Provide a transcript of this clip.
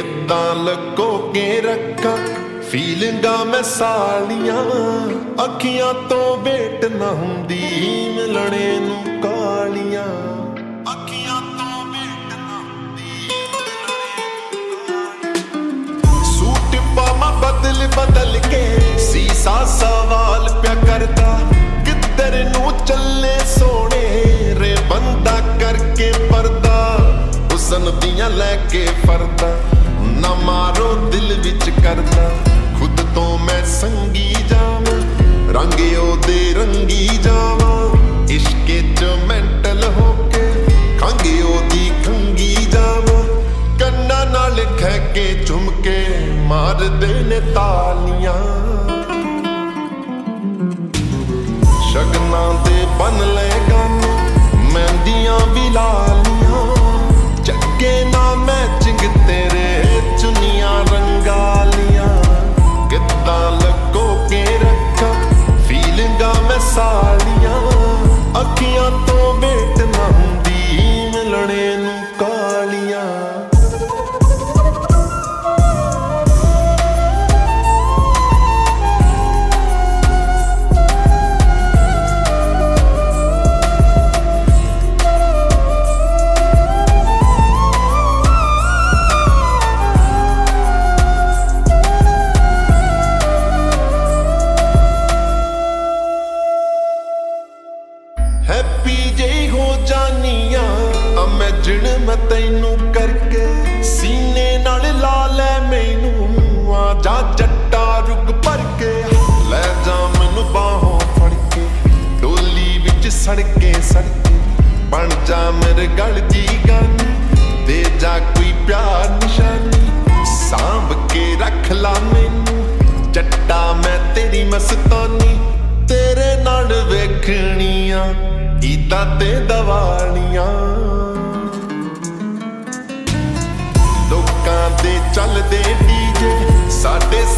किद्दां लको के रखा फीलिंगा मैं सालियां अखियां तो वेट ना हुंदी मिलने नू कालियां अखियां तो वेट ना हुंदी सूट पामा बदल बदल के सीसा सवाल प्या करदा किधर नू चले सोने रे बंदा करके पर्दा हुसन दियां लैके फरदा ना मारो दिल विच करदा खुद तो मैं संगी जावां रंग ओदे रंगी जावां इश्के च मेंटल होके खंग ओदी खंगी जावां कन्ना नाल खह के झुमके मार दे ने तालियां शगनां दे बन ले गाने मेहंदियां भी लालियां चक्के ना मैचिंग तेरे चुनियां रंगालियां किद्दां लगो के रखा फीलिंगा मैं सालियां अखियां तो वेट ना हुंदी मिलने नू कालियां हैप्पी जे हो जानिया इमेजिन मैं तैनू करके सीने नाल ला ले मैनू आ जा जट्टा रुग भर के ले जा मैनू बाहों फड़ के डोली विच सड़के सड़के बन जा मेरे गल दी गानी दे जा कोई प्यार निशानी सांभ के रख ला मैनू जट्टा मैं तेरी मस्तानी तेरे नाल वेखनियां ईदा ते दवालियां लोकां दे चलदे डीजे साडे